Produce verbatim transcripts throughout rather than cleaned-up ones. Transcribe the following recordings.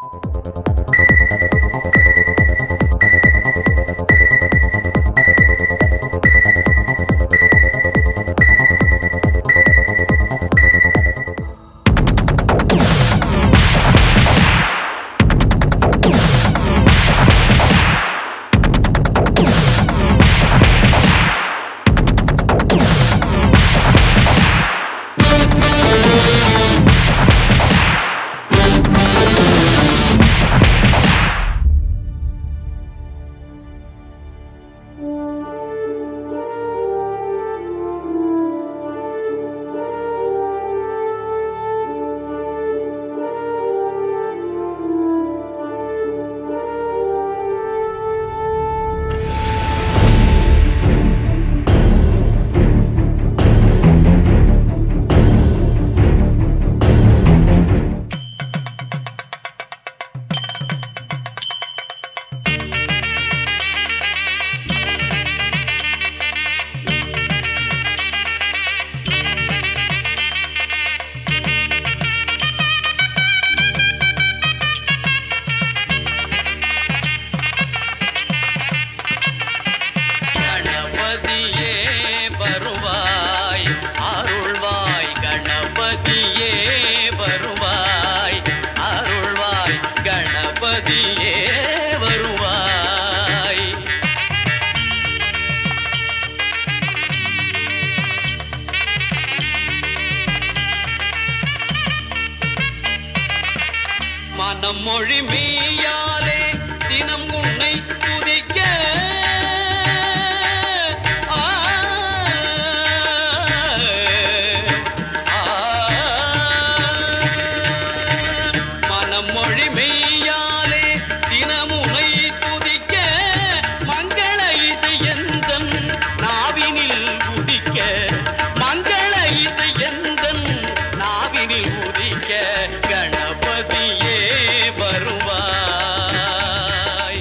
மனமொழி மெய்யாலே தினம் உன்னை துதிக்க மனமொழி மெய்யாலே தினம் உன்னை துதிக்க மங்கள இசை எந்தன் நாவினில் உதிக்க மங்கள இசை எந்தன் நாவினில் உதிக்க கணபதியே வருவாய்.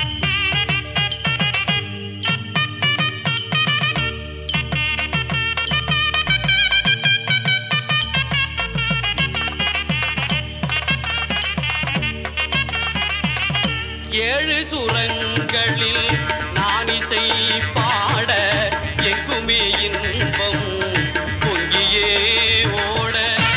ஏழு சுரங்களில் நான் இசை பாட எங்குமே இன்பம் பொங்கியே ஓட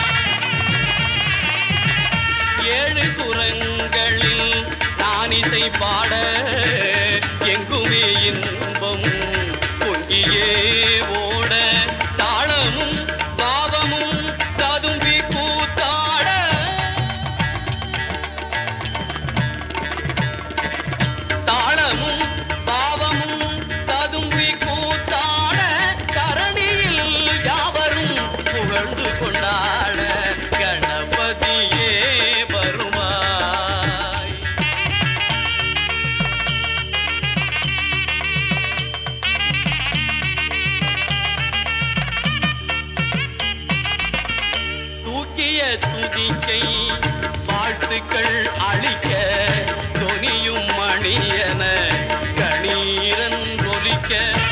ஏழு சுரங்களில் நான் இசை பாட எங்குமே இன்பம் பொங்கியே ஓட தாளமும் பாவமும் ததும்பி கூத்தாட தாளமும் பாவமும் ததும்பி கூத்தாட தரணியில் யாவரும் புகழ்ந்து கொண்டாட கணபதியே வருவாய். தூக்கிய துதிக்கை வாழ்த்துக்கள் அளிக்க தொனியும் மணியன கணீரன் ஒலிக்க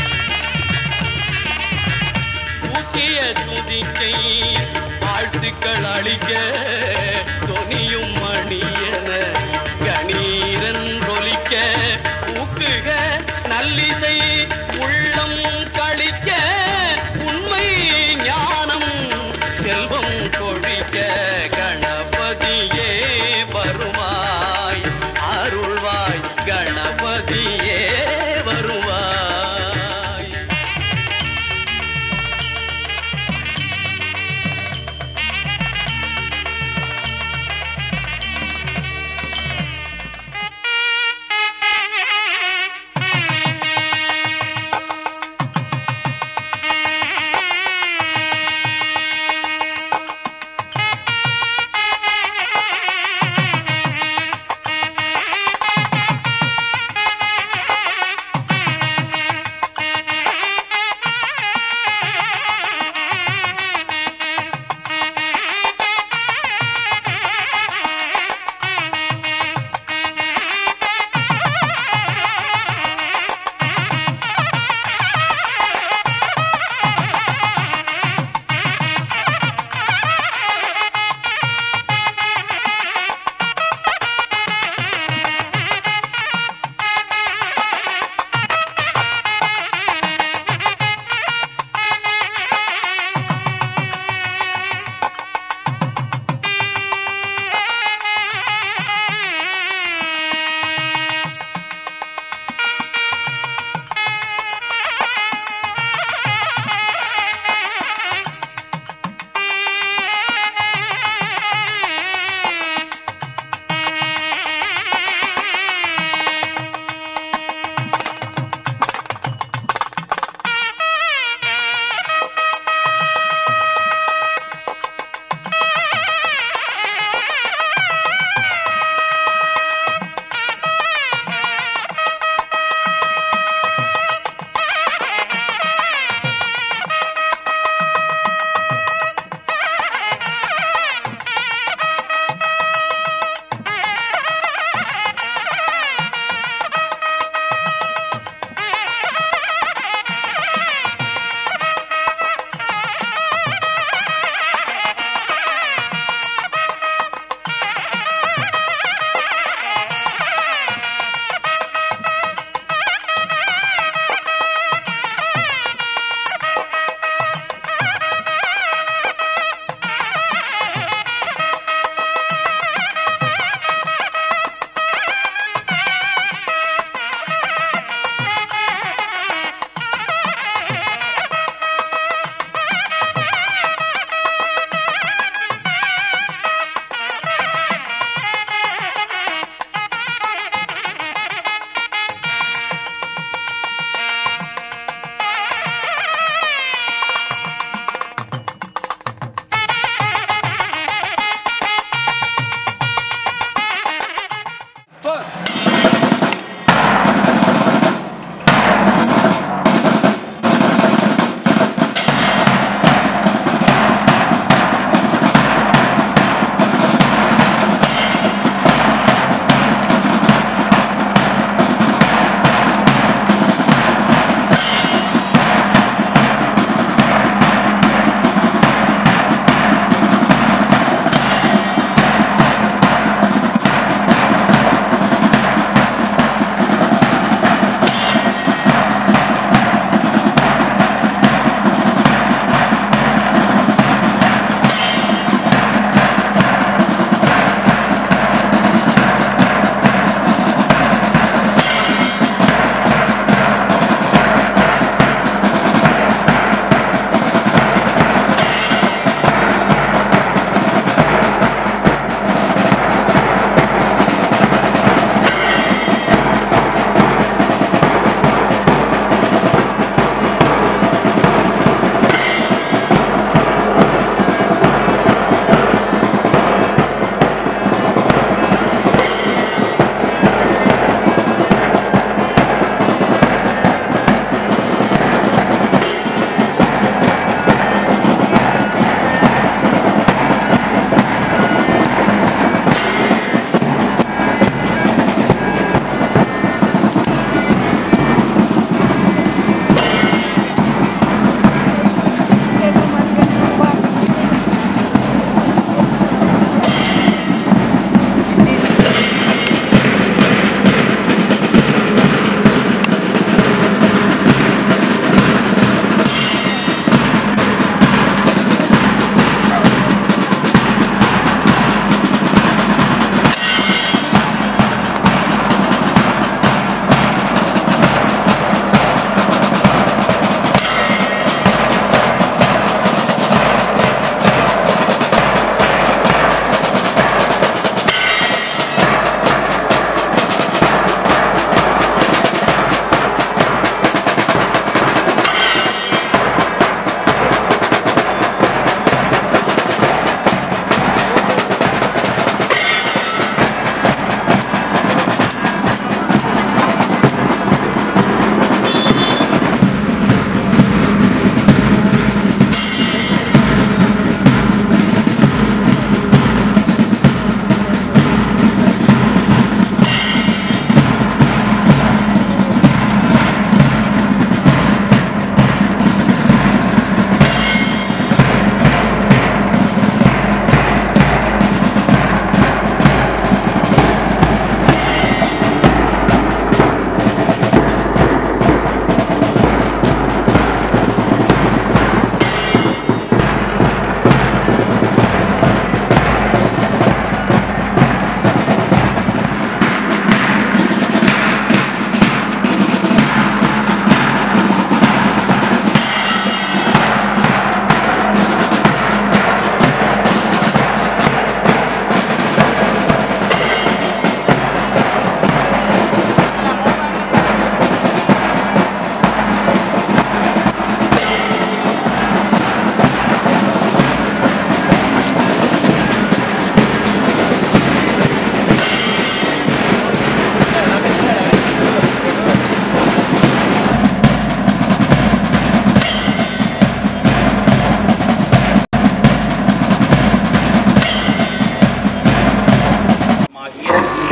தூக்கிய துதிக்கை வாழ்த்துக்கள் அளிக்க தொனியும் மணியன கணீரன் ஒலிக்க ஊக்குக நல்லிசை உள்ளம் கழிக்க உண்மை ஞானம் செல்வம் கொழிக்க கணபதியே வருவாய் அருள்வாய் கணபதியே வருவாய்.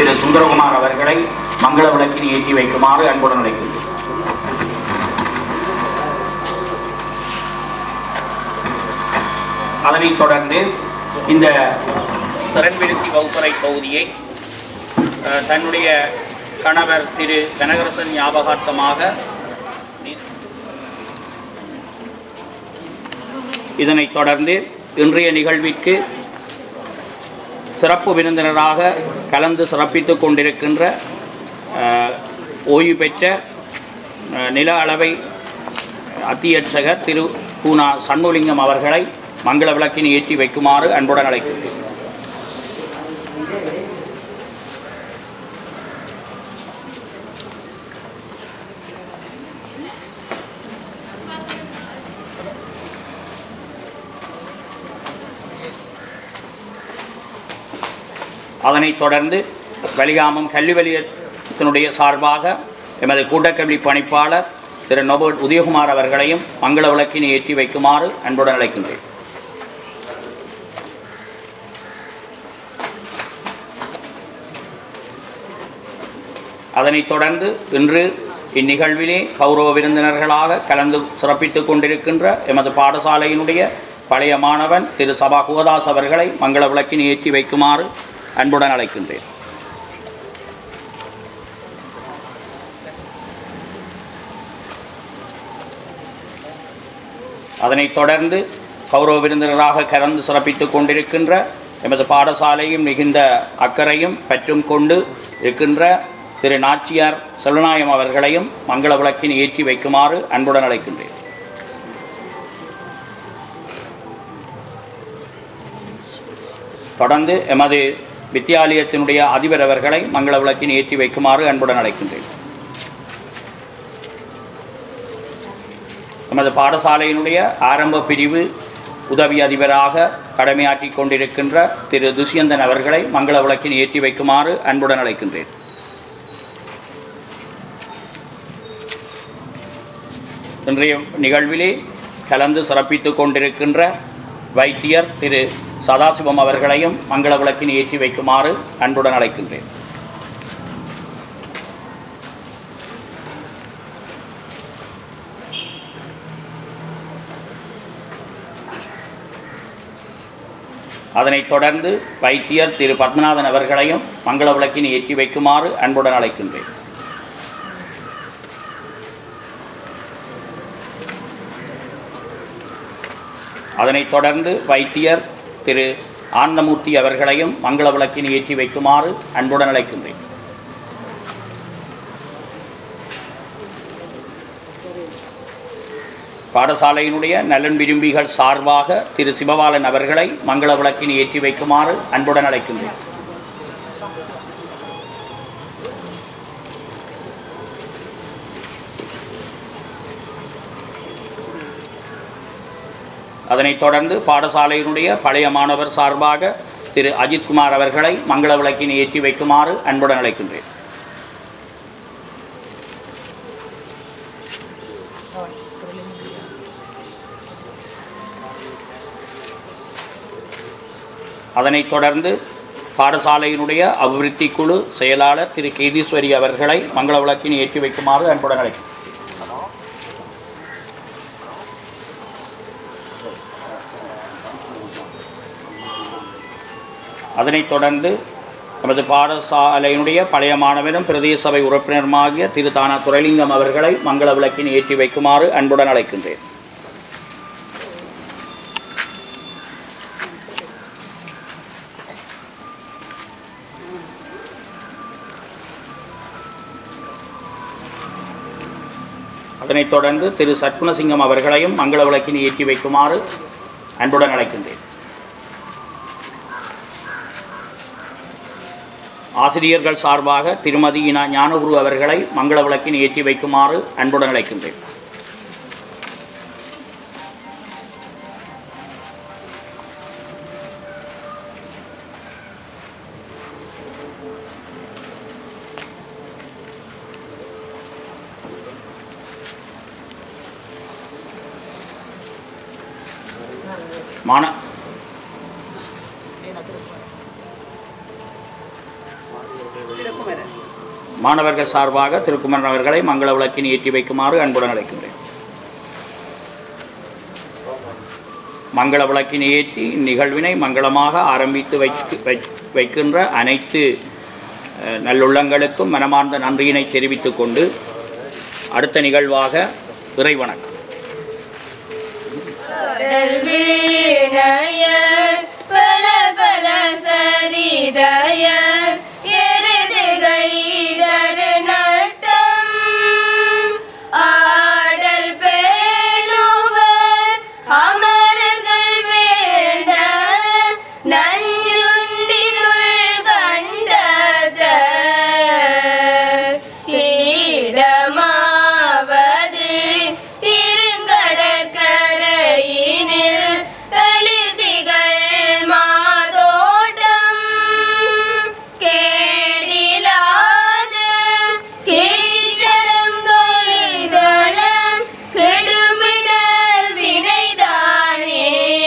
திரு சுந்தரகுமார் அவர்களை மங்கள விளக்கில் ஏற்றி வைக்குமாறு அன்புடன் அழைக்கின்றேன். அதனைத் தொடர்ந்து இந்த திறன்விருத்தி வகுப்பறை தொகுதியை தன்னுடைய கணவர் திரு கனகரசன் ஞாபகார்த்தமாக இதனைத் தொடர்ந்து இன்றைய நிகழ்விற்கு சிறப்பு விருந்தினராக கலந்து சிறப்பித்துக் கொண்டிருக்கின்ற ஓய்வு பெற்ற நில அளவை அத்தியட்சகர் திரு பூனா சண்முலிங்கம் அவர்களை மங்கள விளக்கினை ஏற்றி வைக்குமாறு அன்புடன் அழைக்கின்றேன். அதனைத் தொடர்ந்து வலிகாமம் கல்வி வலயத்தினுடைய சார்பாக எமது கூட்டக்கல்வி பணிப்பாளர் திரு நோபர்ட் உதயகுமார் அவர்களையும் மங்கள விளக்கினை ஏற்றி வைக்குமாறு அன்புடன் அழைக்கின்றேன். அதனைத் தொடர்ந்து இன்று இந்நிகழ்விலே கௌரவ விருந்தினர்களாக கலந்து சிறப்பித்துக் கொண்டிருக்கின்ற எமது பாடசாலையினுடைய பழைய மாணவன் திரு சபா குகதாஸ் அவர்களை மங்கள விளக்கினை ஏற்றி வைக்குமாறு அன்புடன் அழைக்கின்றேன். அதனைத் தொடர்ந்து கௌரவ விருந்தினராக கலந்து சிறப்பித்துக் கொண்டிருக்கின்ற எமது பாடசாலையும் மிகுந்த அக்கறையும் பற்றும் கொண்டு இருக்கின்ற திரு நாச்சியார் செல்வநாயம் அவர்களையும் மங்கள விளக்கினை ஏற்றி வைக்குமாறு அன்புடன் அழைக்கின்றேன். தொடர்ந்து எமது வித்தியாலயத்தினுடைய அதிபர் அவர்களை மங்கள விளக்கினை ஏற்றி வைக்குமாறு அன்புடன் அழைக்கின்றேன். எமது பாடசாலையினுடைய ஆரம்ப பிரிவு உதவி அதிபராக கடமையாற்றி கொண்டிருக்கின்ற திரு துஷ்யந்தன் அவர்களை மங்கள விளக்கினை ஏற்றி வைக்குமாறு அன்புடன் அழைக்கின்றேன். இன்றைய நிகழ்விலே கலந்து சிறப்பித்துக் கொண்டிருக்கின்ற வைத்தியர் திரு சதாசிவம் அவர்களையும் மங்கள விளக்கினை ஏற்றி வைக்குமாறு அன்புடன் அழைக்கின்றேன். அதனைத் தொடர்ந்து வைத்தியர் திரு பத்மநாதன் அவர்களையும் மங்கள விளக்கினை ஏற்றி வைக்குமாறு அன்புடன் அழைக்கின்றேன். அதனைத் தொடர்ந்து வைத்தியர் திரு ஆனந்தமூர்த்தி அவர்களையும் மங்கள விளக்கினை ஏற்றி வைக்குமாறு அன்புடன் அழைக்கின்றேன். பாடசாலையினுடைய நலன் விரும்பிகள் சார்பாக திரு சிவபாலன் அவர்களை மங்கள விளக்கினை ஏற்றி வைக்குமாறு அன்புடன் அழைக்கின்றேன். அதனைத் தொடர்ந்து பாடசாலையினுடைய பழைய மாணவர் சார்பாக திரு அஜித்குமார் அவர்களை மங்கள விளக்கினை ஏற்றி வைக்குமாறு அன்புடன் அழைக்கின்றேன். அதனைத் தொடர்ந்து பாடசாலையினுடைய அபிவிருத்தி குழு செயலாளர் திரு கேதீஸ்வரி அவர்களை மங்கள விளக்கினை ஏற்றி வைக்குமாறு அன்புடன் அழைக்கின்றேன். அதனைத் தொடர்ந்து நமது பாடசாலையினுடைய பழைய மாணவனும் பிரதேச சபை உறுப்பினருமாகிய திரு தானா துரைலிங்கம் அவர்களை மங்கள விளக்கினை ஏற்றி வைக்குமாறு அன்புடன் அழைக்கின்றேன். அதனைத் தொடர்ந்து திரு சத்குணசிங்கம் அவர்களையும் மங்கள விளக்கினை ஏற்றி வைக்குமாறு அன்புடன் அழைக்கின்றேன். ஆசிரியர்கள் சார்பாக திருமதி இனா ஞானகுரு அவர்களை மங்கள விளக்கினை ஏற்றி வைக்குமாறு அன்புடன் அழைக்கின்றேன். மாண மாணவர்கள் சார்பாக திருக்குமரன் அவர்களை மங்கள விளக்கினை ஏற்றி வைக்குமாறு அன்புடன் அழைக்கின்றேன். மங்கள விளக்கினை ஏற்றி இந்நிகழ்வினை மங்களமாக ஆரம்பித்து வைத்து வைக்கின்ற அனைத்து நல்லுள்ளங்களுக்கும் மனமார்ந்த நன்றியினை தெரிவித்துக் கொண்டு அடுத்த நிகழ்வாக இறைவணக்கம். பல பல சரிதய எருதுகைதர் நட்டம் ஆடல் பேணுவர் அமரர்கள் வேண்ட நஞ்சுண்டிருள் கண்டத ஈடமாவது இருங்கடற்கரையினில் எழுதிகள் மாதோட்டம் கேடிலாது கிரிச்சரம் கொய்தளம் கெடுமிடல் வினைதானே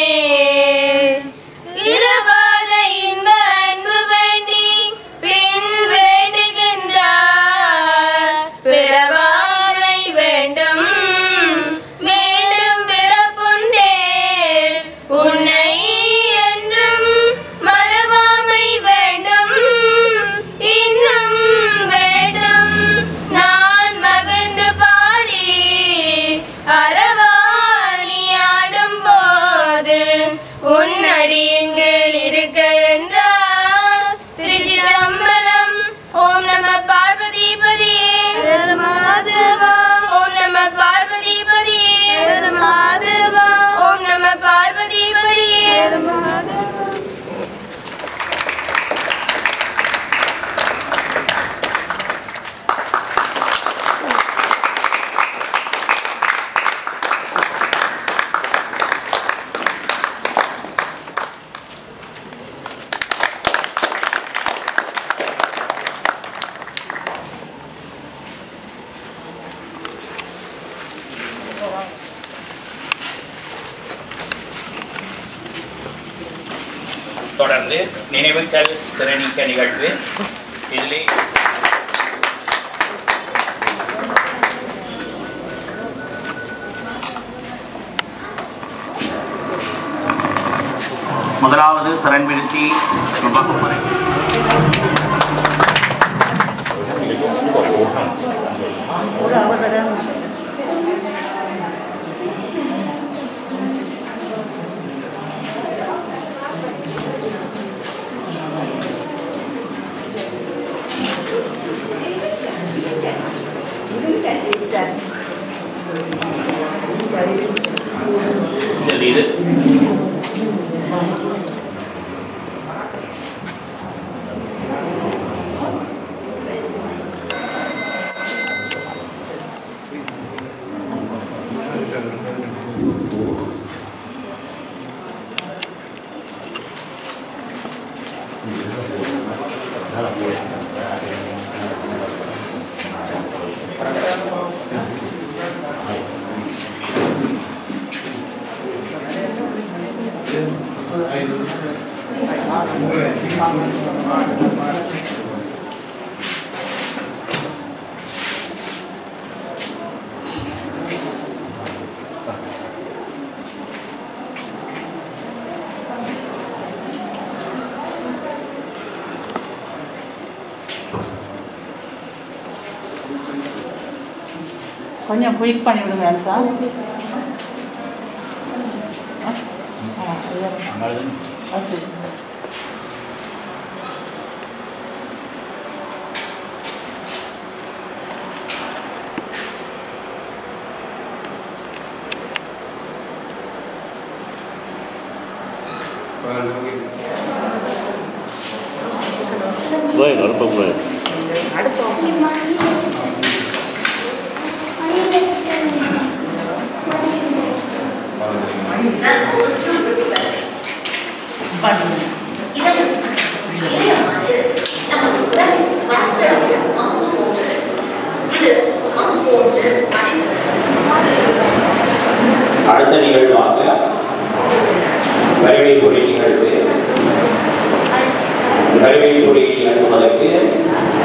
இரவாத இன்ப அன்பு வேண்டி பின் வேண்டுகின்றார் பிறவாமை வேண்டும் மேலும் பிறப்புண்டேன் உன்னை என்றும் மறவாமை வேண்டும் இன்னும் வேண்டும் நான் மகிழ்ந்து பாடி அரவாணி ஆடும் போது உன்னடியங்கள் இருக்க என்றார் திருச்சிதம்பரம். ஓம் நம பார்வதிபதியே மாதவா. ஓம் நம பார்வதிபதியே மாதவா. ஓம் நம பார்வதிபதியே மாதவா. தொடர்ந்து நினைவுகள் திறனீக்க நிகழ்வு. இதிலே முதலாவது திறன் விருத்தி வகுப்பறை. சரி, இது கொஞ்சம் குயிக் பண்ணி விடுங்க sir. Baik, ada apa baik? அடுத்த நிகழ்வாக வருகை பொறி நிகழ்வு. வருகை பொறியை அனுப்புவதற்கு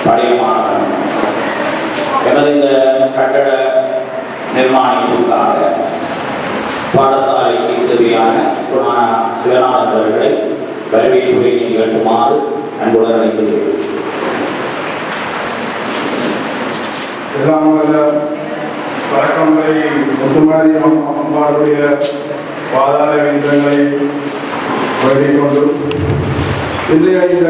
பழையமானவன் எமது இந்த கட்டட நிர்மாணிப்புக்காக பாடசாலைக்கு தேவையான புராண சிவநாதவர்களை வரவேற்புரை நிகழ்த்துமாறு அன்புடன் அழைக்கின்றேன். எல்லாம் வல்ல வழக்கங்களை முத்துமாரி அம்மாவுடைய பாதாள வேந்தங்களை வழங்கிக் கொண்டு இன்றைய இந்த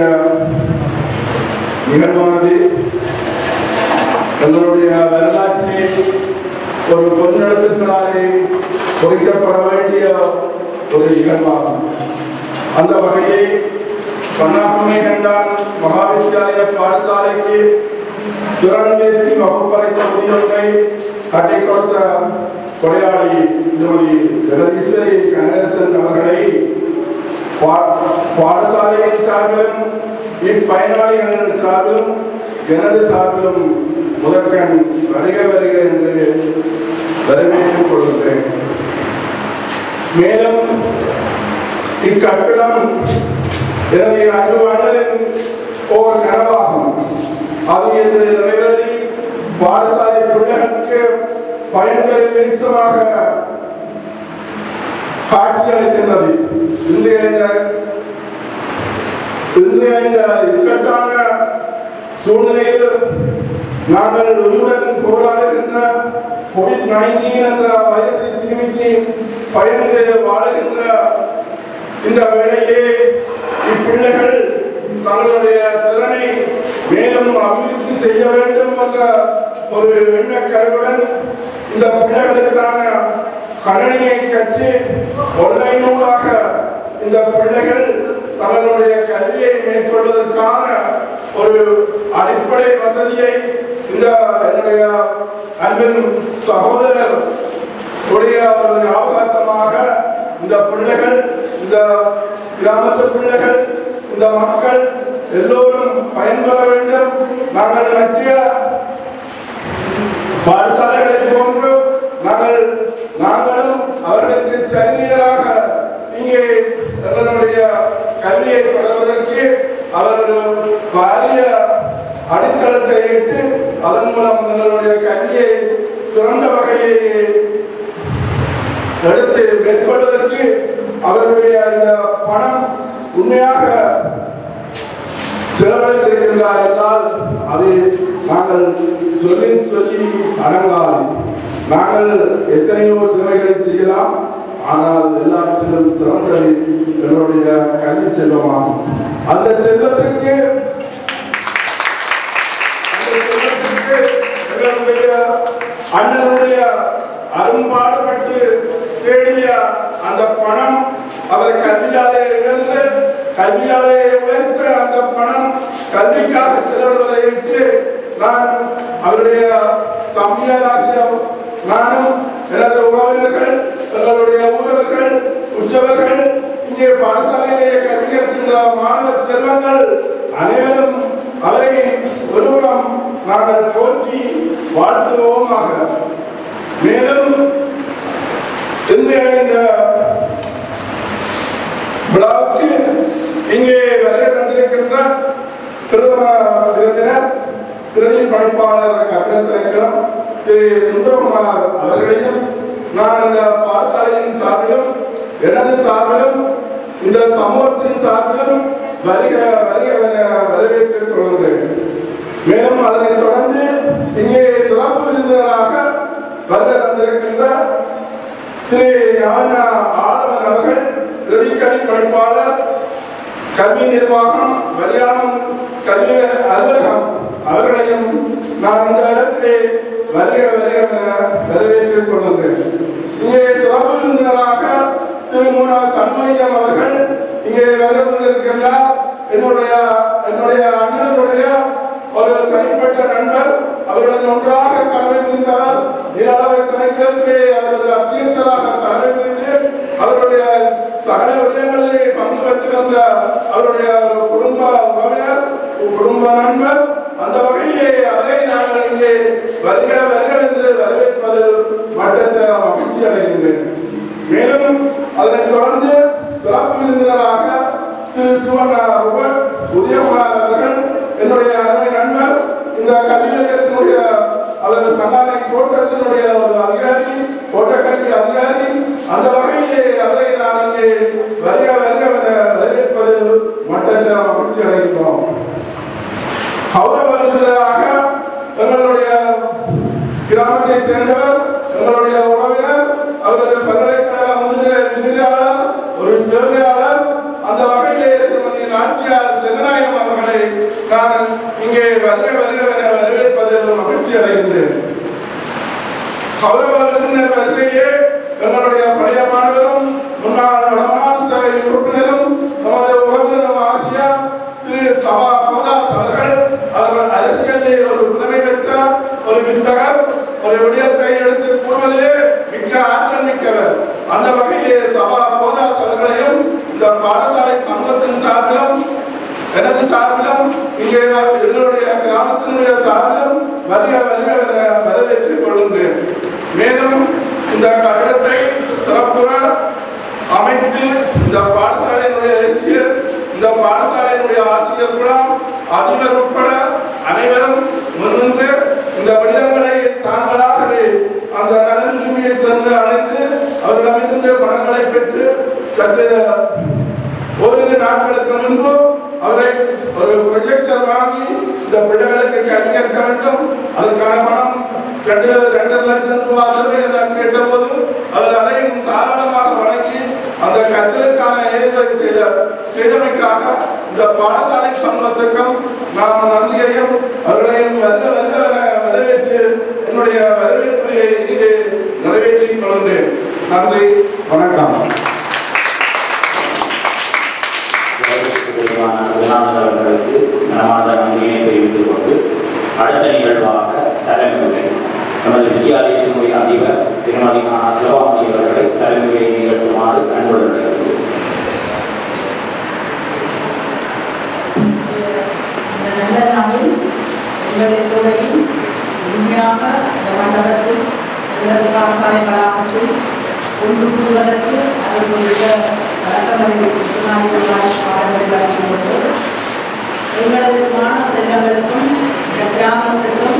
நிகழ்வானது எங்களுடைய வரலாற்றிலே ஒரு பொன்னெழுத்தினாலே பொறிக்கப்பட வேண்டிய ஒரு நிகழ்வாகும். அந்த வகையில் கண்ணாகுமை கண்டான் மகாவித்யாலய பாடசாலைக்கு திறன்நிறுத்தி வகுப்பறைத்த முதியோரை கட்டி கொடுத்த கொடையாளி திருமதி ஜெகதீஸ்வரி கனகரசன் அவர்களை பாடசாலையின் சார்பிலும் இப்பயனாளிகள் சார்பிலும் எனது சார்பிலும் முதற்கண் வருக வருக என்று வரவேற்றுக் கொள்கின்றேன். மேலும் இக்கட்டிடம் எனது அன்பு அண்ணனின் ஓர் கனவாகும். அது என்று நிறைவேறி பாடசாலை பிள்ளைகளுக்கு பயன்தரும் விருட்சமாக காட்சி அளிக்கின்றது. இன்றைய இன்றைய இந்த இக்கட்டான சூழ்நிலையில் நாங்கள் உயிருடன் போராடுகின்ற கோவிட் நைன்டீன் என்ற வைரஸை திருமிக்கு பயந்து வாழுகின்ற இந்த வேளையிலே இப்பிள்ளைகள் தங்களுடைய திறனை மேலும் அபிவிருத்தி செய்ய வேண்டும் என்ற ஒரு எண்ணக்கருவுடன் இந்த பிள்ளைகளுக்கான கணினியை கற்று ஒன்லைனூடாக இந்த பிள்ளைகள் தங்களுடைய கல்வியை மேற்கொள்வதற்கான ஒரு அடிப்படை வசதியை இந்த என்னுடைய அன்பின் சகோதரர் உடைய ஒரு ஞாபகார்த்தமாக இந்த பிள்ளைகள், இந்த கிராமத்து பிள்ளைகள், இந்த மக்கள் எல்லோரும் பயன்பெற வேண்டும். நாங்கள் மத்திய பாடசாலைகளை போன்று நாங்கள் நாங்களும் அவர்களுக்கு சன்னியராக இங்கே எங்களுடைய கல்வியை தொடர்வதற்கு அவர்கள் பாரிய அடித்தளத்தை இட்டு அதன் மூலம் எங்களுடைய கல்வியை சிறந்த வகையை எடுத்து மேற்கொள்வதற்கு அவர்களுடைய இந்த பணம் உண்மையாக செலவழித்திருக்கின்றார் என்றால் அது நாங்கள் சொல்லி சொல்லி அடங்காது. நாங்கள் எத்தனையோ சேவைகளை செய்யலாம், ஆனால் எல்லாவற்றிலும் சிறந்தது எங்களுடைய கல்வி செல்வமாகும். அந்த செல்வத்துக்கு எங்களுடைய அண்ணனுடைய அரும்பாடுபட்டு தேடிய அந்த பணம் அவர் கல்வியாலே இழந்து கல்வியாலே உழைத்த அந்த பணம் கல்விக்காக செலவிடுவதை விட்டு நான் அவருடைய தம்பியராகிய நானும் எனது உறவினர்கள், எங்களுடைய ஊரவர்கள், உற்றவர்கள், இங்கே பாடசாலையிலேயே கல்வி கற்கின்ற மாணவ செல்வங்கள் அனைவரும் அவரை ஒருபுறம் நாங்கள் போற்றி வாழ்த்துவோமாக. மேலும் இன்றைய இந்த விழாவுக்கு இங்கே வருகை தந்திருக்கின்ற பிரதம விருந்தினர் பிரதி பணிப்பாளர் கட்டிடத்திற்கும் திரு சுந்தரகுமார் அவர்களையும் நான் இந்த பாடசாலையின் சார்பிலும் எனது சார்பிலும் இந்த சமூகத்தின் சார்பிலும் வருக வருக வரவேற்றுக் கொள்கின்றேன். மேலும் அதனைத் தொடர்ந்து இங்கே சிறப்பு விருந்தினராக வருகை தந்திருக்கின்ற திரு ஞான ஆதவன் அவர்கள் பிரதிக்கல்வி பணிப்பாளர், கல்வி நிர்வாகம், மரியாதம் கல்வி அலுவலகம் அவர்களையும் நான் இந்த இடத்திலே வருக வருக வரவேற்றுக் கொள்கின்றேன். இங்கே சிறப்பு விருந்தினராக திரு மூனா சண்முகம் அவர்கள் இங்கே வருகை தந்திருக்கின்றார். என்னுடைய என்னுடைய அண்ணனுடைய ஒரு தனிப்பட்ட நண்பர், அவருடன் ஒன்றாக தலைமை புரிந்தவர். நீராளவை திணைக்களத்திலே அவரது அத்தியட்சராக தலைமை புரிந்து அவருடைய சகல விடயங்களிலே பங்கு பெற்று வந்த அவருடைய ஒரு குடும்ப உறவினர், குடும்ப நண்பர். அந்த வகையிலே அவரை நாங்கள் இங்கே வருக வருக என்று வரவேற்பதில் மட்டற்ற மகிழ்ச்சி அடைகின்றேன். மேலும் அதனைத் தொடர்ந்து சிறப்பு விருந்தினராக திரு சுவர்ணா உதயகுமார் அவர்கள் என்னுடைய அருமை நண்பர், மகிழ்ச்சி அடைகின்றேன். கௌரவ விருந்தினர் வரிசையே எங்களுடைய பழைய மாணவரும் முன்னாள் வடமாநில சபை உறுப்பினரும் நமது உறவினரும் ஆகிய திரு சபா கோதாஸ் அவர்கள் அவர்கள் அரசியலில் ஒரு புலமை பெற்ற ஒரு வித்தகர், ஒரு விடயத்தை எடுத்து கூறுவதிலே மிக்க ஆற்றல் மிக்கவர். அந்த வகையிலே சபா கோதாஸ் அவர்களையும் இந்த பாடசாலை சங்கத்தின் சார்பிலும் எனது சார்பிலும் இங்கே எங்களுடைய கிராமத்தினுடைய சார்பிலும் வருக வருக வரவேற்றுக் கொள்கின்றேன். மேலும் இந்த கட்டடத்தை சிறப்புற அமைத்து இந்த பாடசாலையினுடைய எஸ்டிஎஸ், இந்த பாடசாலையினுடைய ஆசிரியர் குழாம், அதிபர் உட்பட அனைவரும் முன்னின்று இந்த விடயங்களை தாங்களாகவே அந்த நலன்மையை சென்று அழைத்து அவர்களிடமிருந்து பணங்களை பெற்று சற்று ஓரிரு நாட்களுக்கு முன்பு அவரை ஒரு ப்ரொஜெக்டர் வாங்கி இந்த பிள்ளைகளுக்கு கல்வி கற்க வேண்டும், அதற்கான பணம் ரெண்டு ரெண்டு லட்சம் ரூபாய் நான் கேட்டபோது அவர் அதையும் தாராளமாக வழங்கி அந்த கற்றலுக்கான ஏற்பாடு செய்த செய்தமைக்காக இந்த பாடசாலை சமூகத்துக்கும் நாம் நன்றியையும் அவர்களையும் வருக வருக வரவேற்று என்னுடைய வரவேற்புரையை இங்கே நிறைவேற்றிக் கொள்கின்றேன். நன்றி, வணக்கம். அவர்களுக்கு மனமார்ந்த நன்றியை தெரிவித்துக் கொண்டு அடுத்த நிகழ்வாக தலைமுறை நமது வித்தியாலயத்தினுடைய அதிபர் திருமதி சிவகாமி அவர்களை தலைமுறையை நிகழ்த்துமாறு அன்புடன் நல்ல நாளில் எங்களுடைய உண்மையாக இந்த மண்டலத்தில் எங்களது பாடசாலை வளாகத்தில் ஒன்று கூறுவதற்கு அதற்குரிய வழக்கங்களை பாடங்களை வழங்கிக் கொண்டு எங்களது மாணவ செல்வங்களுக்கும் இந்த கிராமத்திற்கும்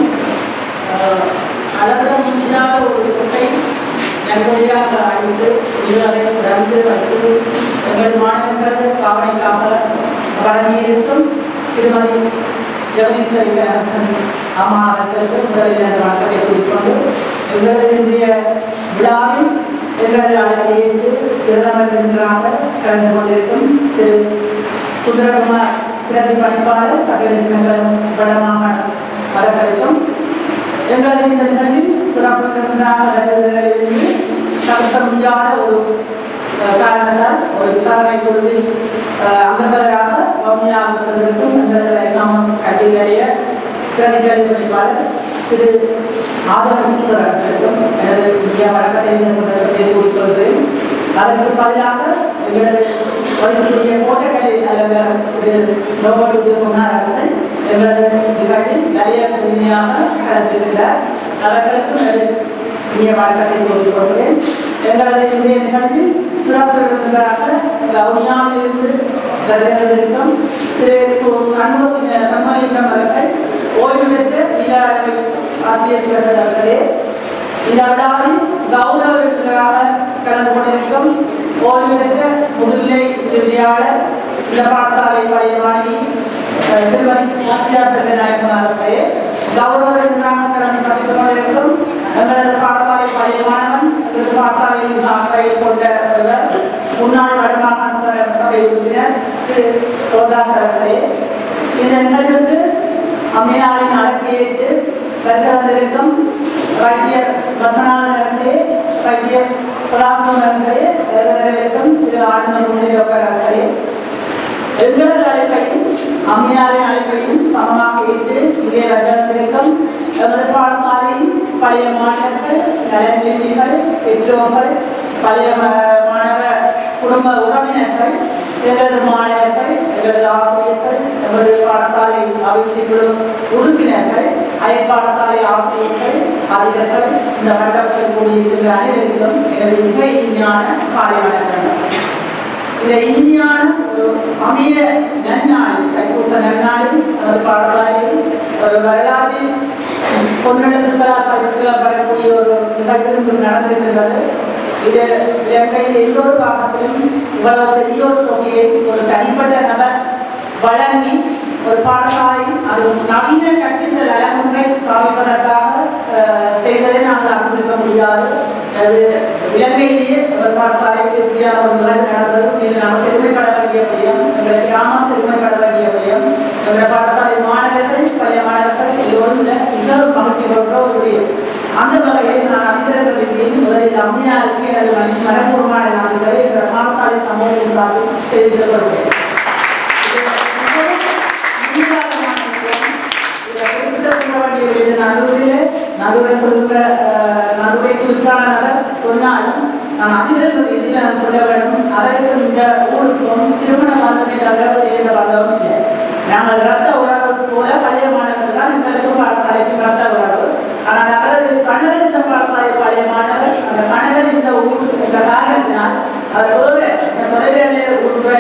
அளவிட முடியாத ஒரு சொத்தை நன்கொடையாக அளித்து இதுவரை தொடர்ந்து வந்து எங்கள் மாணவர்களது பாவனைக்காக வழங்கியிருக்கும் திருமதி ஜெகதீஸ்வரி அம்மா அவர்களுக்கு முதலில் அந்த வணக்கத்தை குறிக்கொண்டு எங்களது இன்றைய விழாவில் எங்களது அழைப்பை ஏற்று பிரதமர் விருந்தினராக கலந்து கொண்டிருக்கும் திரு சுந்தரகுமார் பிரதி பணிப்பாளர் கட்டிடத்தினங்களும் வடமாகாண அவர்களுக்கும் எங்களது இந்த நிகழ்வில் சிறப்பு விருந்தினராக வருவதிலிருந்து தவிர்க்க முடியாத ஒரு காரணத்தால் ஒரு விசாரணை குழுவில் அங்கத்தவராக வவுனியாவுக்கு சென்றிருக்கும் எங்களது இஸ்லாமிய கல்வி நிலைய பிரதி கல்வி பணிப்பாளர் திரு ஆதவன் அவர்களுக்கும் எனது இந்திய வழக்கத்தை இந்த சந்தர்ப்பத்தை கூறிக்கொள்கிறேன். அதற்கு பதிலாக எங்களது வழக்கக்கூடிய கோட்டக்கல்வி தலைவர் திரு ரோபர்ட் உதயகுமார் அவர்கள் எங்களது நிகழ்வில் நிறைய பிரதிநிதியாக கலந்திருக்கிறார். அவர்களுக்கும் எனது இந்திய வழக்கத்தை கூறிக்கொள்கிறேன். எங்களது இந்திய நிகழ்வில் சிறப்பு விருந்தினராக வவுனியாவிலிருந்து வருகின்றிருக்கும் திரு சண்முக சண்முகலிங்கம் அவர்கள் ஓய்வு பெற்ற நீலாளவை ஆத்தியர்கள் அவர்களே, இந்த விழாவில் கௌரவ விருந்தினராக கலந்து கொண்டிருக்கும் ஓய்வு பெற்ற முதுநிலை உதவியாளர் இந்த பாடசாலை பழைய மாணவி திருமதி ஆட்சியா செல்வநாயகம் அவர்களே, கௌரவ விருந்தினராக கலந்து படித்துக் கொண்டிருக்கும் எங்களது பாடசாலை பழைய மாணவன் எங்களது பாடசாலையில் அக்கறையில் கொண்ட ஒருவர் முன்னாள் வடமாகாண சபை உறுப்பினர் திரு ரோதாஸ் அவர்களே, இந்த நிகழ்வுக்கு அம்மையாரின் அழைப்பை ஏற்று வருக வந்திருக்கும் வைத்தியர் பத்மநாதன் அவர்களே, வைத்தியர் சதாசிவம் அவர்களே, வரவேற்கும் திரு ஆனந்தன் முனிதோக்கர் அவர்களே, எங்களது அழைப்பையும் அம்மையாரின் அழைப்பையும் சமமாக ஏற்று இங்கே வருக வந்திருக்கும் எமது பாடசாலையின் பழைய மாணவர்கள், நலன்விரும்பிகள், பெற்றோர்கள், பழைய மாணவ குடும்ப உறவினர்கள், எங்களது மாணவர்கள், எங்களது ஆசிரியர்கள், எமது பாடசாலை அபிவிருத்தி குழு உறுப்பினர்கள், அயல் பாடசாலை ஆசிரியர்கள், அதிபர்கள், இந்த மண்டபத்தில் கூடியிருக்கின்ற அனைவருக்கும் எனது மிக இனிமையான காலை வணக்கங்கள். இந்த இனிமையான ஒரு சமய நன்னாளில், தைப்பூச நன்னாளில் நமது பாடசாலையில் ஒரு வரலாற்றில் பொன்னெழுத்துக்களால் படுத்தப்படக்கூடிய ஒரு நிகழ்வு நடந்திருக்கின்றது. இது இலங்கையில் எந்த ஒரு பாகத்திலும் இவ்வளவு பெரிய ஒரு தொகையை ஒரு தனிப்பட்ட நபர் வழங்கி ஒரு பாடசாலை அது நவீன கற்பித்தல் அலமுறை காமிப்பதற்காக செய்ததை நாங்கள் அறிந்திருக்க முடியாது. அது இலங்கையிலேயே ஒரு பாடசாலைக்கு இப்படியான ஒரு நிகழ்வு நடந்தது. நாம் பெருமைப்பட வேண்டிய விடயம், எங்களுடைய கிராமம் பெருமைப்பட வேண்டிய விடயம். எங்களுடைய பாடசாலை மாணவர்கள், பழைய மாணவர்கள் எல்லோரும் மிகவும் மகிழ்ச்சி கொண்டு தெரிந்து கொள்வேன். நடுவிலே நடுவை சொல்கிற நடுவை குறித்தானவர் சொன்னாலும் நான் அதில் இதில் நான் சொல்ல வேண்டும். அவருக்கும் இந்த ஊருக்கும் திருமண பந்தமே தவிர சேர்ந்த பந்தமும் இல்லை. நாங்கள் ரத்த உறவு போல பழைய மாணவர்கள் தான் எங்களுக்கும் பாடசாலைக்கு ரத்த உறவு. ஆனால் அவரது கணவர் இந்த பாடசாலை பழைய மாணவர். அந்த கணவர் இந்த ஊர் என்ற காரணத்தினால் அவர் வேறு தொழிலில்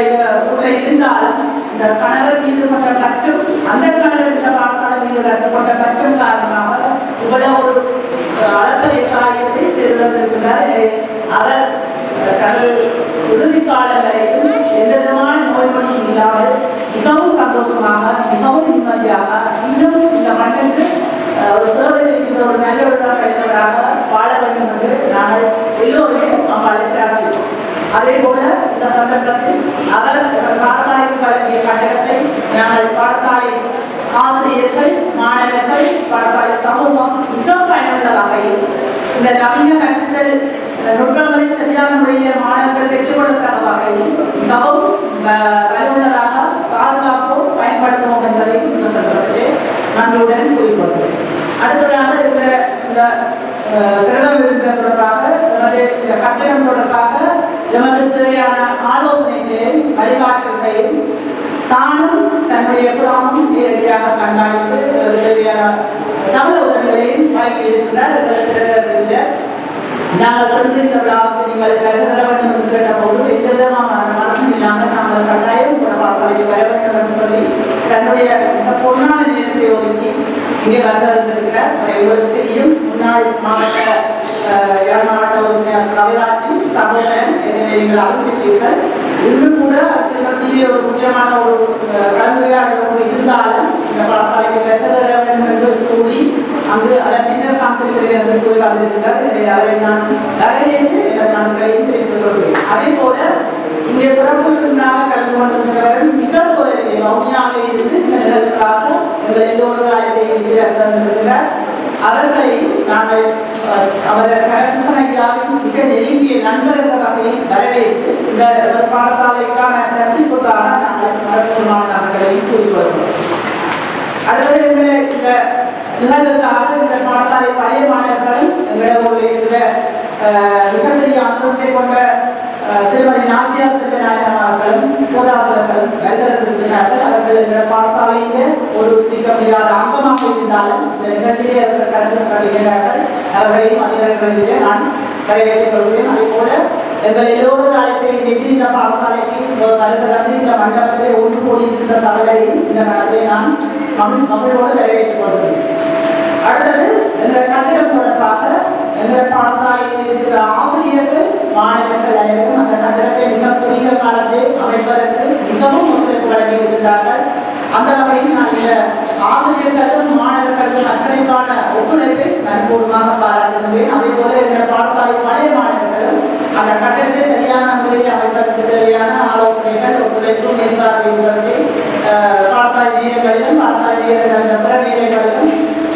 ஊரில் இருந்தாலும் இந்த கணவர் மீது கொண்ட கற்றும் அந்த கணவர் இந்த பாடசாலை மீது கொண்ட கற்றும் காரணமாக இவ்வளவு ஒரு அளப்பரிய காரியத்தை செய்திருக்கிறார். அவர் தனது இறுதி காலம் வரையில் எந்த விதமான நோய் நொடியும் இல்லாமல் மிகவும் சந்தோஷமாக மிகவும் நிம்மதியாக இன்னும் இந்த மண்ணுக்கு ஒரு சேவை செய்கின்ற ஒரு நல்ல விழா கிடைத்தவராக வாழ வேண்டும் என்று நாங்கள் எல்லோருமே அவளை பிரார்த்திப்போம். அதே போல இந்த சந்தர்ப்பத்தில் அவர் பாடசாலைக்கு வழங்கிய கட்டடத்தை நாங்கள் பாடசாலை ஆசிரியர்கள் மாணவர்கள் பாடசாலை சமூகம் மிக பயனுள்ள வகையில் இந்த நவீன கற்பித்தல் நுட்பங்களை சரியான முறையில் மாணவர்கள் பெற்றுக் கொடுக்கிற வகையில் மிகவும் வலுவுள்ளதாக பாதுகாப்போம் பயன்படுத்துவோம் என்பதை இந்த சந்தர்ப்பத்திலே நன்றியுடன் கூறிக்கொள்கிறேன். அடுத்ததாக இருக்கிற இந்த பிரதம விருந்தினர் தொடர்பாக இந்த கட்டிடம் தொடர்பாக எமக்கு தேவையான ஆலோசனைகளையும் வழிகாட்டுகளையும் தானும் தன்னுடைய குழாமும் நேரடியாக கண்காணித்து தேவையான சகல உதவிகளையும் வழங்கி இருக்கிறார். எங்களுக்கு நாங்கள் சென்று இந்த விழாவுக்கு நீங்கள் கருதர வேண்டும் என்று கேட்டபோது எந்த விதமான மரணம் இல்லாமல் நாங்கள் கட்டாயம் கூட பாடசாலைக்கு வர வேண்டும் என்று சொல்லி தன்னுடைய பொன்னான நேரத்தை ஒதுக்கி இங்கே வந்திருந்திருக்கிறார். உங்களுக்கு தெரியும், முன்னாள் மாவட்ட யாழ் மாவட்ட உறுப்பினர் ரவிராஜி சகோதரன் எனவே நீங்கள் அறிவிப்பீர்கள். இன்று கூட திருச்சியிலே ஒரு முக்கியமான ஒரு கலந்துரையாடல் இருந்தாலும் இந்த பாடசாலைக்கு கருதர வேண்டும் என்று கூறி அங்கு அதன் சின்ன கான்செப்ட் என்று கூறி வந்திருக்கிறார். எனவே அவரை நான் வரவேற்று எனது நன்றிகளையும் தெரிவித்துக் கொள்கிறேன். அதே போல இங்கே சிறப்பு விருந்தாக கலந்து கொண்டிருக்கிறவர்கள் மிக தொலைவிலே மௌனியாக இருந்து இந்த நிகழ்வுகளாக எங்கள் எல்லோரும் இருக்கிறார். அவர்களை நாங்கள் அவரது கரசனையாவின் மிக நெருங்கிய நண்பர் என்ற வகையில் வரவேற்று இந்த பாடசாலைக்கான ரசிப்புக்காக நாங்கள் மருத்துவமான அவர்களையும் கூறி வருகிறோம். அடுத்தது எங்களை இந்த நிகழ்வுக்காக இந்த பாடசாலை பழைய மாணவர்கள் எங்களிடம் இருக்கிற மிகப்பெரிய அந்தஸ்தை கொண்ட திருமதி நாச்சியார் சிவநாயகம் அவர்களும் கோதாசர்களும் வருகிறார்கள். அவர்கள் இந்த பாடசாலையில ஒரு மிக முடியாத அங்கமாக இருந்தாலும் இந்த நிகழ்ச்சியை அவர்கள் கலந்து சொல்கிறார்கள். அவர்களையும் அதிகாரிகளிலே நான் வரவேற்றுக் கொள்கிறேன். அதே போல எங்கள் எல்லோரும் அழைப்பை ஏற்றி இந்த பாடசாலைக்கு வருகிறது இந்த மண்டபத்திலே ஒன்று கூடி இருந்த சகலையும் இந்த கடத்திலே நான் மகிழ் மகிழ்வோடு வரவேற்றுக் கொள்கிறேன். அடுத்தது எங்கள் கட்டிடம் தொடர்பாக எங்கள் பாடசாலையில் இருக்கிற ஆசிரியர்கள் மாணவர்கள் அனைவரும் அந்த கட்டிடத்தை மிக குறுகிய காலத்தை அமைப்பதற்கு மிகவும் ஒத்துழைப்பு வழங்கி இருக்கிறார்கள். அந்த வகையில் நான் இந்த ஆசிரியர்களும் மாணவர்களுக்கும் அக்கறைக்கான ஒத்துழைப்பை நன்பூர்வமாக பாராட்டுகின்றேன். அதே போல எங்கள் பாடசாலை பழைய மாணவர்களும் அந்த கட்டிடத்தை சரியான முறையில் அமைப்பதற்கு தேவையான ஆலோசனைகள் ஒத்துழைப்பு மேற்பார்வையிடுவதை பாடசாலை நேரங்களிலும் பாடசாலை நேரங்களிலும் பிற நேரங்களிலும்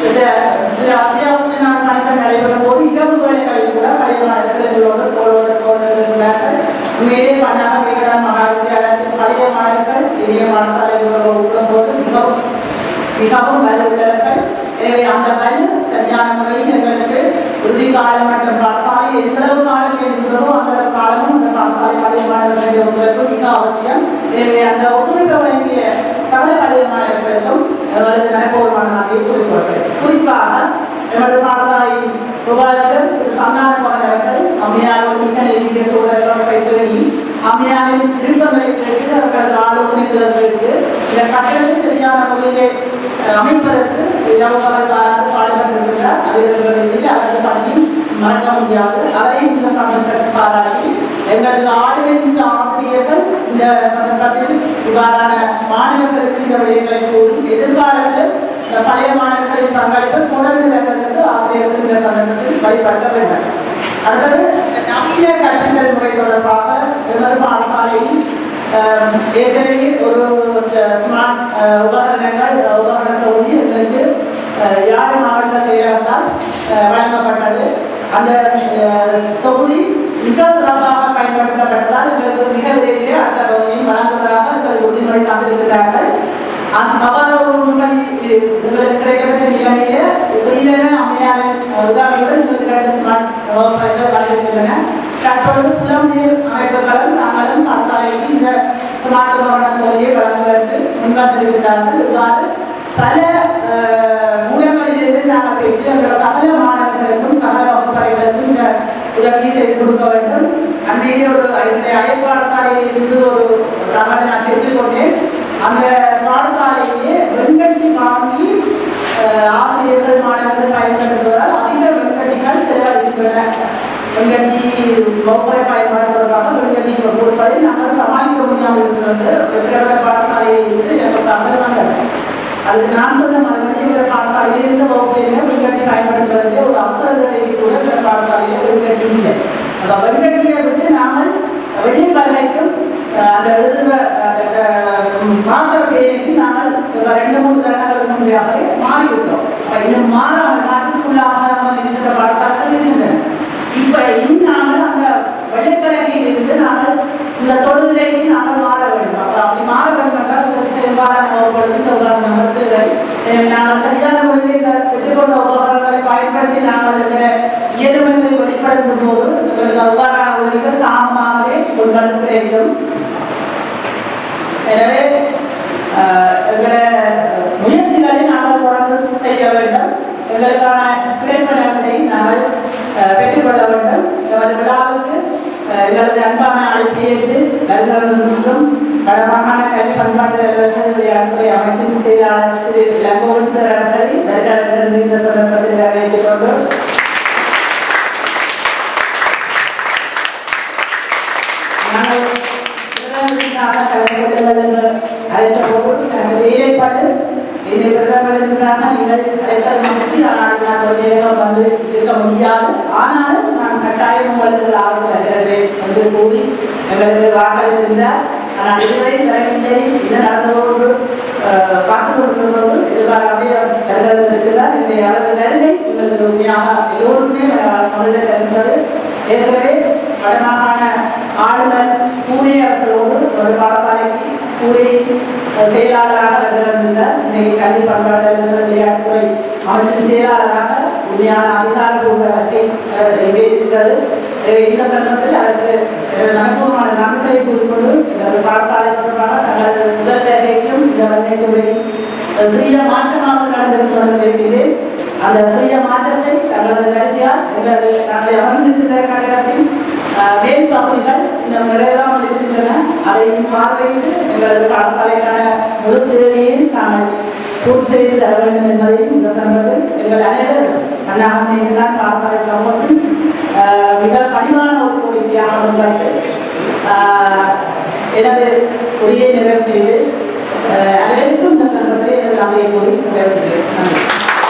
சில அத்தியாவசிய பணிகள் நடைபெறும் போது இரவு வேலைகளில் கூட பழைய மாணவர்களோடு தோளோடு தோடு இருக்கிறார்கள். மேலே பண்ணாக விகடன் மகாவித்தியாலயத்தின் பழைய மாணவர்கள் இளைய பாடசாலைகளோடு உள்ளபோது மிகவும் மிகவும் வலு உள்ளவர்கள். எனவே அந்த வலு சரியான முறையில் எங்களுக்கு உறுதி காலம் மற்றும் பாடசாலை எந்தளவு காலம் இருக்கிறதோ அந்த காலமும் அந்த பாடசாலை பழைய மாணவர்களுடைய ஒத்துழைப்பு மிக அவசியம். எனவே அந்த ஒத்துழைப்பை வழங்கிய சகல பழைய மாணவர்களுக்கும் எங்களது நடைபெறுமான நன்றியை குறிப்பிடுகிறேன். குறிப்பாக எமது பாடசாலையின் உபாதிகள் திரு சந்தான மகனவர்கள் அம்மையாரோடு மிக நெருங்கிய தோழர்களை தேடி அம்மையாரின் விருப்பங்களை கேட்டு அவர்களது ஆலோசனைகளை கேட்டு இந்த கட்டடத்தை சரியான முறையிலே அமைப்பதற்கு இலவசமாக பாராட்டு பாடுபட்டிருக்கிறார். அவர்களுடைய அவரது பணியும் மறக்க முடியாது. அவரையும் இந்த சந்தர்ப்பத்தை பாராட்டி எங்களது ஆளுமைமிக்க ஆசிரியர்கள் இந்த சந்தர்ப்பத்தில் இவ்வாறான மாணவர்களுக்கு இந்த விடயங்களை கூறி எதிர்காலத்தில் இந்த பழைய மாணவர்களின் பங்களிப்பு தொடர்ந்து வருவதற்கு ஆசிரியர்கள் இந்த சந்தர்ப்பத்தில் வழிபடுத்த வேண்டும். அடுத்தது நவீன கற்பித்தல் முறை தொடர்பாக எமது பாடசாலையில் ஏற்கனவே ஒரு ஸ்மார்ட் உபகரணங்கள் உபகரணத்தோடு எங்களுக்கு யாழ் மாவட்ட செயலகத்தால் வழங்கப்பட்டது. அந்த தொகுதி மிக சிறப்பாக பயன்படுத்தப்பட்டதால் எங்களுக்கு மிக விரைவிலே அந்த தொகுதியும் முன்வந்திருக்கிறார்கள். இவ்வாறு பல மூலங்களிலிருந்து நாங்கள் பெற்று எங்கள் சகல மாணவர்களுக்கும் சகல வகுப்பறைகளுக்கும் இந்த உதவி செய்து கொடுக்க வேண்டும். அன்றைய ஒரு இந்த அயல் பாடசாலையில் இருந்து ஒரு தகவலை நான் பெற்றுக்கொண்டேன். அந்த பாடசாலையிலே வெண்கட்டி வாங்கி ஆசிரியர்கள் மாணவர்கள் பயன்படுத்துவதால் அதிக வெண்கட்டிகள் செலவழிக்கின்றன. வெண்கட்டி வகுப்பறை பயன்பாடு தொடர்பாக வெண்கட்டி கொடுப்பதை நாங்கள் சமாளிக்க முடியாமல் இருக்கிறது. பிரபல பாடசாலையில் இருந்து எனக்கு தகவல் வந்தது. அதுக்கு நான் சொன்ன மறுபடியும் பாடசாலையில் இருந்த வகுப்பையில வெண்கட்டி பயன்படுத்துவதற்கு ஒரு அவசர தேவைக்கு கூட இந்த பாடசாலையில் வெண்கட்டி இல்லை. அப்போ வெண்கட்டியை விட்டு நாங்கள் வெளியே கல்விக்கும் அந்த எழுதுவ மார்க்கர் பேருக்கு நாங்கள் ரெண்டு மூணு வருடங்களுக்கு முன்பாகவே மாறிவிட்டோம். இது மாறாமல் நாட்டுக்குள்ளாக இருக்கிற பாடசாலைகள் இருக்கின்றன. இப்ப இனி நாங்கள் அந்த வெள்ளைக்கலகையில் இருந்து நாங்கள் இந்த தொழுதுரைக்கு நாங்கள் மாற வேண்டும். அப்ப அப்படி மாற வேண்டும் என்றால் உங்களுக்கு பெரும்பாலான வகுப்புகளுக்கு உபகரணங்கள் தேவை. நாங்கள் சரியான முறையில் இந்த பெற்றுக்கொண்ட உபகரணங்களை பயன்படுத்தி நாங்கள் எங்களுடைய இயலுமைகளை வெளிப்படுத்தும் போது எங்களுக்கு அவ்வாறான உதவிகள் தாமமாகவே முன்வந்து கிடைக்கும். எனவே எங்களுடைய முயற்சிகளை நாங்கள் தொடர்ந்து செய்ய வேண்டும். எங்களுக்கான கிடைப்பனர்களை நாங்கள் பெற்றுக்கொள்ள வேண்டும். எமது விழாவுக்கு எங்களது அன்பான அழைப்பை ஏற்று வருகிறதும் வடமாகாண கல்வி பண்பாட்டு அலுவலர்கள் விளையாட்டுத்துறை அமைச்சர் செயலாளர் திரு லங்கோவன் சார் அவர்களை வருகிறார்கள் இந்த சந்தர்ப்பத்தில் வரவேற்றுக் கொண்டு நாங்கள் கலந்து கொள்ளுங்கள் என்று அழைத்த போது தங்களுடைய ஏற்பாடு என்னை பிரதமருக்காக நீங்கள் அழைத்தது மகிழ்ச்சி. ஆனால் நான் ஒரு நேரம் வந்து இருக்க முடியாது. ஆனாலும் நான் கட்டாயம் உங்களுக்கு ஆர்வம் வருகிறேன் என்று கூறி எங்களுக்கு வாக்களித்திருந்தார். ஆனால் இதுவரை வரவில்லை. இது நடந்ததோடு பார்த்து கொண்டிருந்தோடு எதிர்காலமே வருகிறது இருக்கிறார். என்னை அவரது வருகை எங்களுக்கு உண்மையாக எல்லோருக்குமே மகிழ்ச்சி தருகிறது. ஏற்கனவே வடமாகாண ஆளுநர் பூரி அவர்களோடு ஒரு பாடசாலைக்கு பூரி செயலாளராக வருகிறார். இன்னைக்கு கல்வி பண்பாட்டு விளையாட்டுத்துறை அமைச்சர் செயலாளராக உண்மையான அதிகாரப்பூர்வ வகை எங்கே இருக்கிறது. இந்த தருணத்தில் அதற்கு மனப்பூர்வமான நன்மைகளை கூறிக்கொண்டு எனது பாடசாலை தொடர்பாக தங்களது முதல் வருகைக்கும் இந்த வருகைக்குள்ளே சிறிய மாற்றமாக நடந்திருக்கிறது இருக்கிறேன். அந்த சிறிய மாற்றத்தை தங்களது வருகையால் எங்களது நாங்கள் அமர்ந்திருக்கிற கட்டிடத்தின் மேல் பகுதிகள் இன்னும் நிறைவேறாமல் இருக்கின்றன. அதையும் பார்வையிட்டு எங்களது பாடசாலைக்கான முழு தேவையையும் நாங்கள் பூர்த்தி செய்து தர வேண்டும் என்பதையும் இந்த சந்தர்ப்பத்தில் எங்கள் அனைவரும் அண்ணாமலையில்தான் பாடசாலை சமூகத்தில் மிக கனிவான ஒரு கோரிக்கையாக முன்வைத்து எனது உரையை நிறைவு செய்து அனைவருக்கும் இந்த சந்தர்ப்பத்தில் எனது நகையை கூறி நிறைவு செய்கிறேன். நன்றி.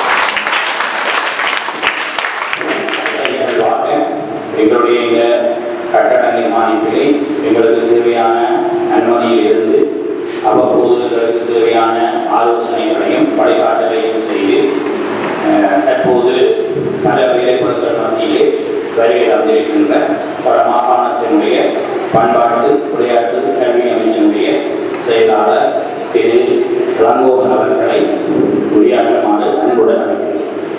எங்களுடைய இந்த கட்டட நிர்மாணிப்பிலே எங்களுக்கு தேவையான அனுமதியில் இருந்து அவ்வப்போது எங்களுக்கு தேவையான ஆலோசனைகளையும் வழிகாட்டலையும் செய்து தற்போது பல வேலைப்படுத்தல் மத்தியிலே வருகை தந்திருக்கின்ற வடமாகாணத்தினுடைய பண்பாட்டு விளையாட்டு கல்வி அமைச்சனுடைய செயலாளர் திரு லங்கோவன் அவர்களை உரையாற்றுமாறு அன்புடன் அழைக்கிறேன்.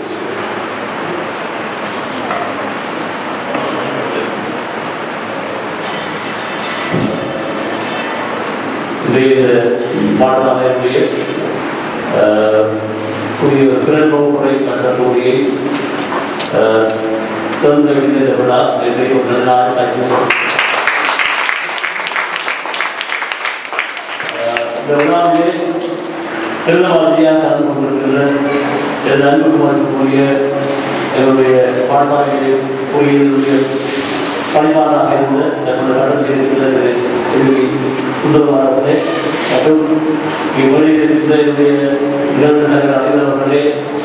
இன்றைய பாடசாலையினுடைய புதிய திறன் வகுப்புறை கட்டக்கூடிய தேர்ந்தெடுத்த விழா இன்றைய ஒரு நாள் இந்த விழாவிலே எல்லா வார்த்தையாக கலந்து கொண்டிருக்கின்ற எனது அன்புக்கு வரக்கூடிய என்னுடைய பாடசாலையிலே பொறியியலுடைய பணியாளராக இருந்த தன்னுடைய கடத்தில் இருக்கிறது சுந்தரமானவர்களே மற்றும் இவ்வழியில் இருந்த என்னுடைய இளநிலை அதிபர்களே